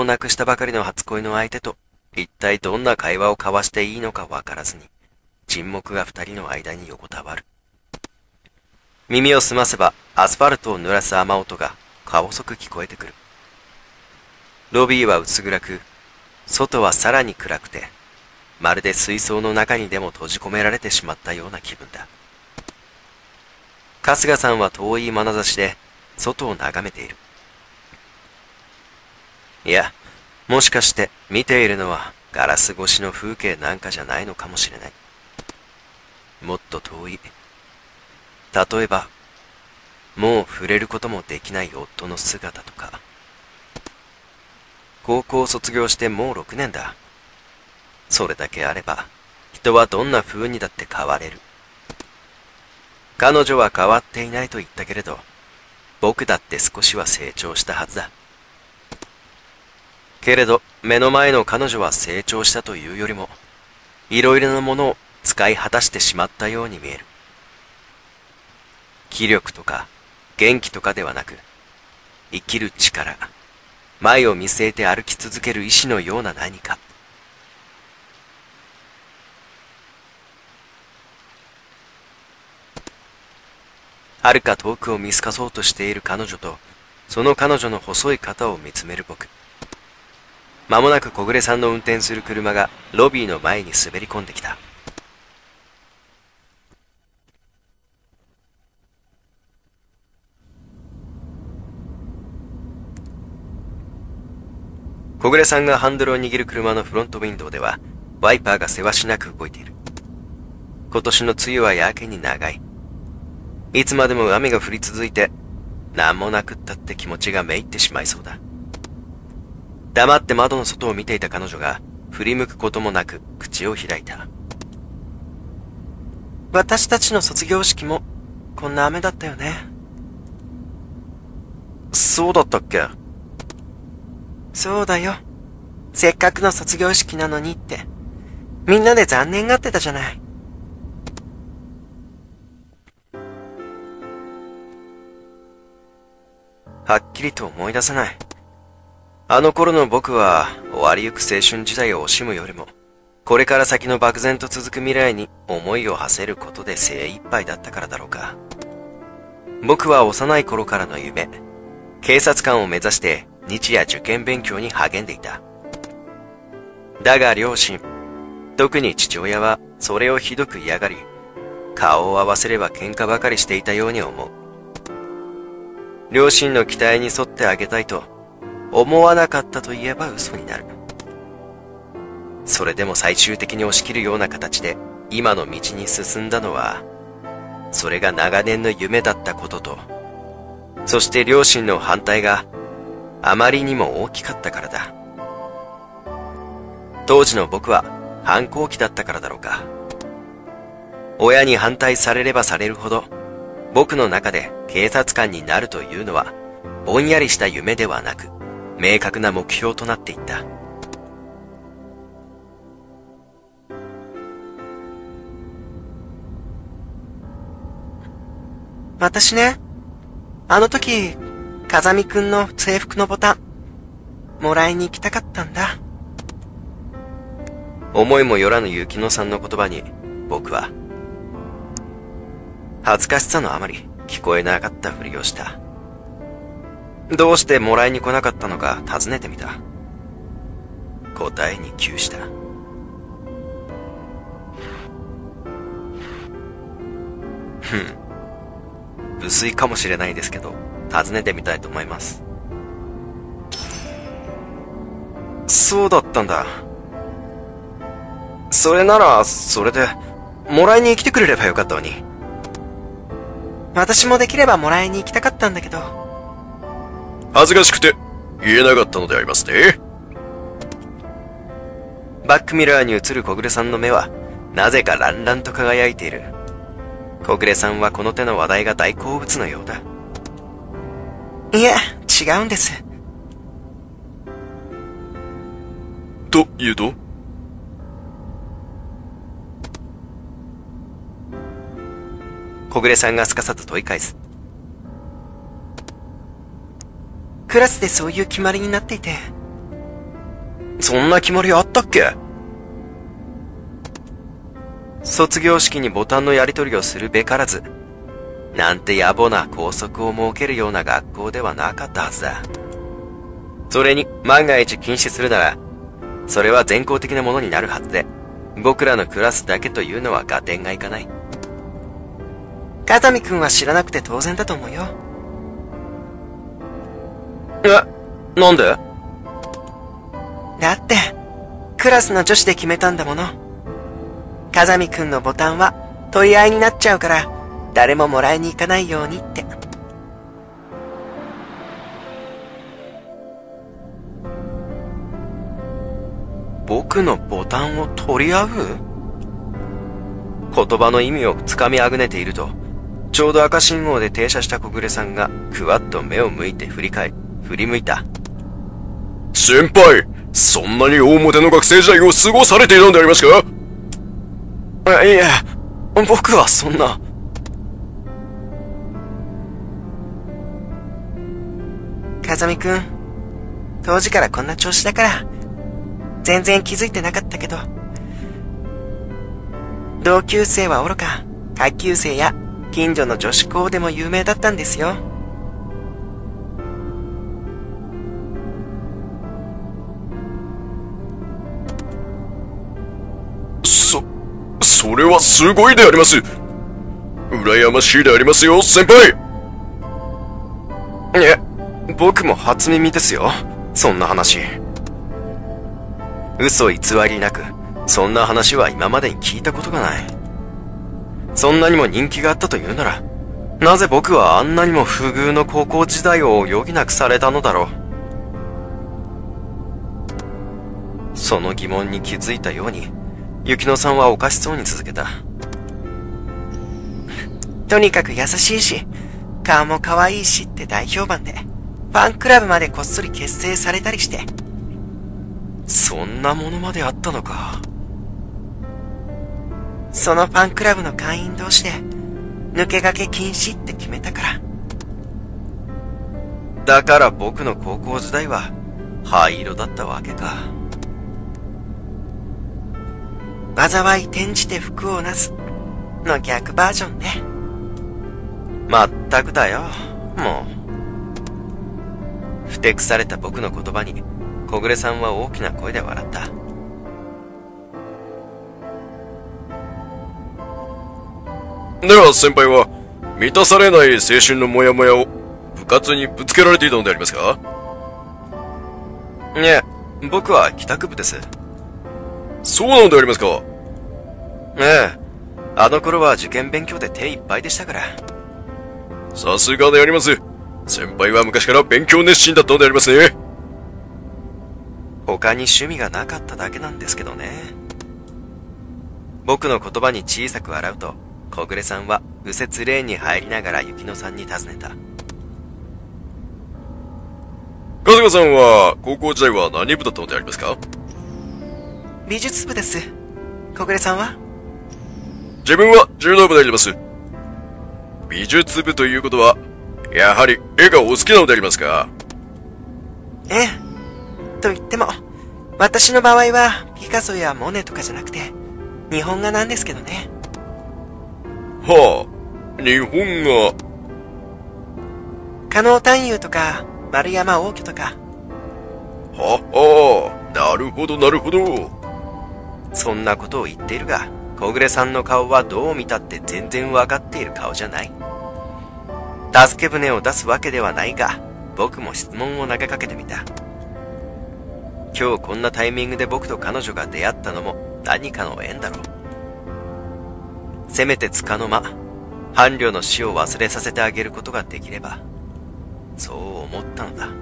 を亡くしたばかりの初恋の相手と、一体どんな会話を交わしていいのかわからずに、沈黙が二人の間に横たわる。耳を澄ませば、アスファルトを濡らす雨音が、顔細く聞こえてくる。ロビーは薄暗く、外はさらに暗くて、まるで水槽の中にでも閉じ込められてしまったような気分だ。春日さんは遠い眼差しで、外を眺めている。いや、もしかして見ているのはガラス越しの風景なんかじゃないのかもしれない。もっと遠い。例えば、もう触れることもできない夫の姿とか。高校を卒業してもう6年だ。それだけあれば、人はどんな風にだって変われる。彼女は変わっていないと言ったけれど、僕だって少しは成長したはずだ。けれど、目の前の彼女は成長したというよりも、いろいろなものを使い果たしてしまったように見える。気力とか、元気とかではなく、生きる力、前を見据えて歩き続ける意志のような何か。遥か遠くを見透かそうとしている彼女と、その彼女の細い肩を見つめる僕。間もなく小暮さんの運転する車がロビーの前に滑り込んできた。小暮さんがハンドルを握る車のフロントウィンドウでは、ワイパーがせわしなく動いている。今年の梅雨はやけに長い。いつまでも雨が降り続いて、何もなくったって気持ちがめいってしまいそうだ。黙って窓の外を見ていた彼女が、振り向くこともなく口を開いた。私たちの卒業式も、こんな雨だったよね。そうだったっけ？そうだよ。せっかくの卒業式なのにって、みんなで残念がってたじゃない。はっきりと思い出せない。あの頃の僕は終わりゆく青春時代を惜しむよりも、これから先の漠然と続く未来に思いを馳せることで精一杯だったからだろうか。僕は幼い頃からの夢、警察官を目指して日夜受験勉強に励んでいた。だが両親、特に父親はそれをひどく嫌がり、顔を合わせれば喧嘩ばかりしていたように思う。両親の期待に沿ってあげたいと思わなかったと言えば嘘になる。それでも最終的に押し切るような形で今の道に進んだのは、それが長年の夢だったことと、そして両親の反対があまりにも大きかったからだ。当時の僕は反抗期だったからだろうか。親に反対されればされるほど、僕の中で警察官になるというのは、ぼんやりした夢ではなく、明確な目標となっていった。私ね、あの時、風見くんの制服のボタン、もらいに行きたかったんだ。思いもよらぬ雪乃さんの言葉に、僕は、恥ずかしさのあまり聞こえなかったふりをした。どうしてもらいに来なかったのか尋ねてみた。答えに窮した。無粋かもしれないですけど、尋ねてみたいと思います。そうだったんだ。それなら、それで、もらいに来てくれればよかったのに。私もできればもらいに行きたかったんだけど。恥ずかしくて、言えなかったのでありますね。バックミラーに映る小暮さんの目は、なぜか乱々と輝いている。小暮さんはこの手の話題が大好物のようだ。いえ、違うんです。 というと？ 小暮さんがすかさと問い返す。クラスでそういう決まりになっていて、 そんな決まりあったっけ？卒業式にボタンのやり取りをするべからず、なんて野暮な校則を設けるような学校ではなかったはずだ。それに万が一禁止するなら、それは全校的なものになるはずで、僕らのクラスだけというのは合点がいかない。風見くんは知らなくて当然だと思うよ。なんで？だって、クラスの女子で決めたんだもの。風見くんのボタンは取り合いになっちゃうから、誰ももらいに行かないようにって。僕のボタンを取り合う？言葉の意味をつかみあぐねていると、ちょうど赤信号で停車した小暮さんがくわっと目を向いて振り向いた。 先輩、そんなに大モテの学生時代を過ごされていたんでありますか？ いえ、僕はそんな。風見くん、当時からこんな調子だから、全然気づいてなかったけど、同級生は愚か、下級生や近所の女子校でも有名だったんですよ。 それはすごいであります。羨ましいでありますよ、先輩。 いえ、僕も初耳ですよ、そんな話。嘘偽りなく、そんな話は今までに聞いたことがない。そんなにも人気があったというなら、なぜ僕はあんなにも不遇の高校時代を余儀なくされたのだろう。その疑問に気づいたように、雪乃さんはおかしそうに続けた。とにかく優しいし、顔も可愛いしって大評判で、ファンクラブまでこっそり結成されたりして。そんなものまであったのか。そのファンクラブの会員同士で、抜け駆け禁止って決めたから。だから僕の高校時代は、灰色だったわけか。災い転じて福をなすの逆バージョンね。まったくだよ、もう。ふてくされた僕の言葉に、小暮さんは大きな声で笑った。 では先輩は、満たされない青春のモヤモヤを部活にぶつけられていたのでありますか？ いえ、僕は帰宅部です。 そうなのでありますか？ ええ、あの頃は受験勉強で手いっぱいでしたから。 さすがであります。先輩は昔から勉強熱心だったのでありますね。 他に趣味がなかっただけなんですけどね。僕の言葉に小さく笑うと、小暮さんは右折レーンに入りながら雪乃さんに尋ねた。 春日さんは高校時代は何部だったのでありますか？ 美術部です。小暮さんは？ 自分は柔道部であります。美術部ということは、やはり絵がお好きなのでありますか？ ええ。と言っても、私の場合はピカソやモネとかじゃなくて、日本画なんですけどね。 はあ、日本画。 加納探幽とか、丸山応挙とか。 はあ、なるほどなるほど。 そんなことを言っているが、小暮さんの顔はどう見たって全然わかっている顔じゃない。助け舟を出すわけではないが、僕も質問を投げかけてみた。今日こんなタイミングで僕と彼女が出会ったのも何かの縁だろう。せめて束の間、伴侶の死を忘れさせてあげることができれば、そう思ったのだ。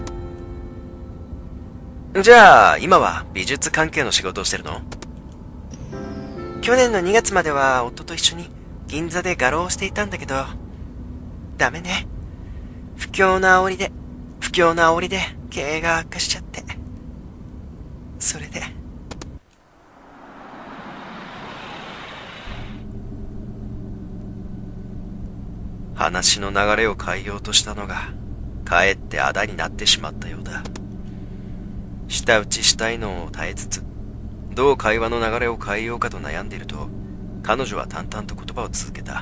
じゃあ、今は美術関係の仕事をしてるの？去年の2月までは夫と一緒に銀座で画廊をしていたんだけど、ダメね。不況の煽りで経営が悪化しちゃって。それで。話の流れを変えようとしたのが、かえってあだになってしまったようだ。 舌打ちしたいのを耐えつつ、どう会話の流れを変えようかと悩んでいると、彼女は淡々と言葉を続けた。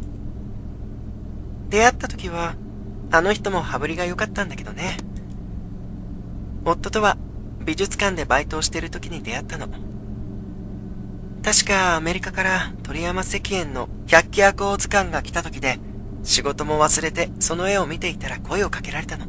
出会った時は、あの人も羽振りが良かったんだけどね。夫とは美術館でバイトをしている時に出会ったの。確かアメリカから鳥山石燕の百鬼夜行図鑑が来た時で、仕事も忘れてその絵を見ていたら声をかけられたの。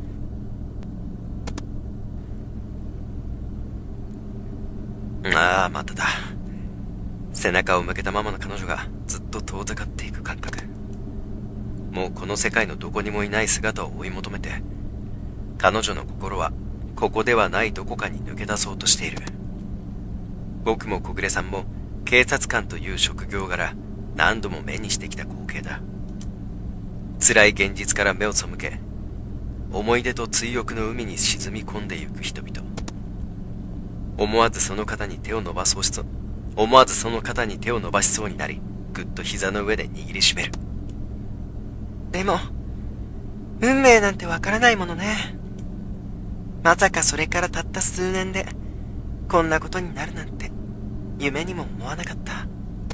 ああ、まただ。背中を向けたままの彼女がずっと遠ざかっていく感覚。もうこの世界のどこにもいない姿を追い求めて、彼女の心はここではないどこかに抜け出そうとしている。僕も小暮さんも警察官という職業柄何度も目にしてきた光景だ。辛い現実から目を背け、思い出と追憶の海に沈み込んでゆく人々。思わずその肩に手を伸ばしそうになり、ぐっと膝の上で握りしめる。でも、運命なんてわからないものね。まさかそれからたった数年で、こんなことになるなんて、夢にも思わなかった。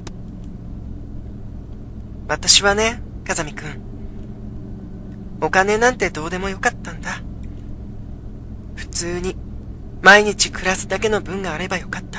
私はね、風見くん。お金なんてどうでもよかったんだ。普通に、毎日暮らすだけの分があればよかった。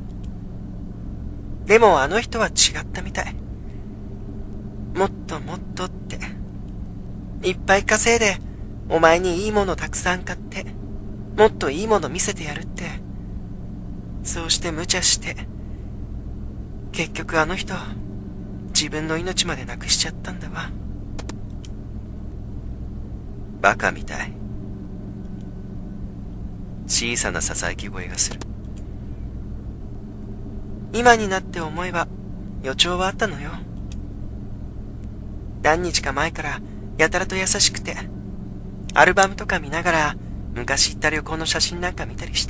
でもあの人は違ったみたい。もっともっとって。いっぱい稼いで、お前にいいものたくさん買って、もっといいもの見せてやるって。そうして無茶して、結局あの人、自分の命までなくしちゃったんだわ。バカみたい。小さな囁き声がする。今になって思えば予兆はあったのよ。何日か前からやたらと優しくて、アルバムとか見ながら昔行った旅行の写真なんか見たりして、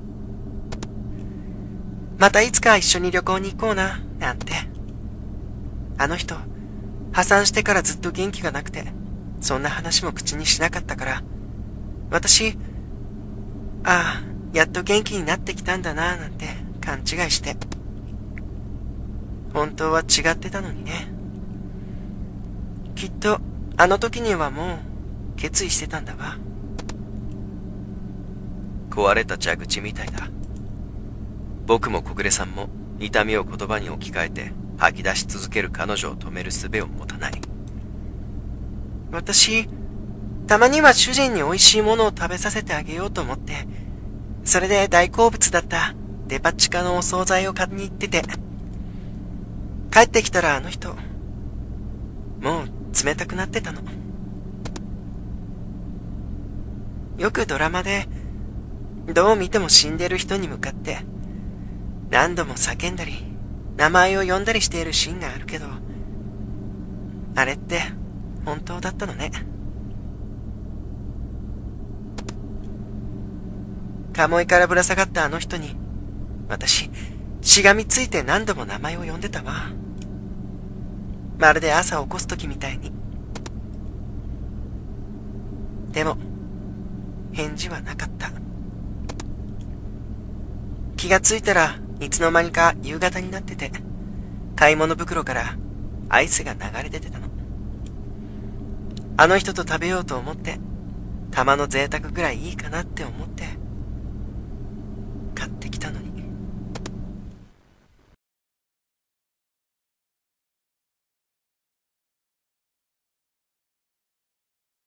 またいつか一緒に旅行に行こうな、なんて。あの人、破産してからずっと元気がなくて、そんな話も口にしなかったから、私、ああ、やっと元気になってきたんだな、なんて勘違いして。本当は違ってたのにね。きっと、あの時にはもう、決意してたんだわ。壊れた蛇口みたいだ。僕も小暮さんも痛みを言葉に置き換えて吐き出し続ける彼女を止める術を持たない。私、たまには主人に美味しいものを食べさせてあげようと思って、それで大好物だったデパ地下のお惣菜を買いに行ってて、帰ってきたらあの人、もう冷たくなってたの。よくドラマで、どう見ても死んでる人に向かって、何度も叫んだり、名前を呼んだりしているシーンがあるけど、あれって本当だったのね。鴨居からぶら下がったあの人に、私、しがみついて何度も名前を呼んでたわ。まるで朝起こすときみたいに。でも、返事はなかった。気がついたらいつの間にか夕方になってて、買い物袋からアイスが流れ出てたの。あの人と食べようと思って、たまの贅沢ぐらいいいかなって思って、